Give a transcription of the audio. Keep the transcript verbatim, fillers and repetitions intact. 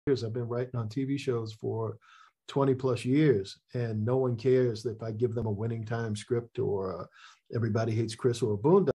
years. I've been writing on T V shows for twenty plus years, and no one cares if I give them a Winning Time script or uh, Everybody Hates Chris or a Boondocks.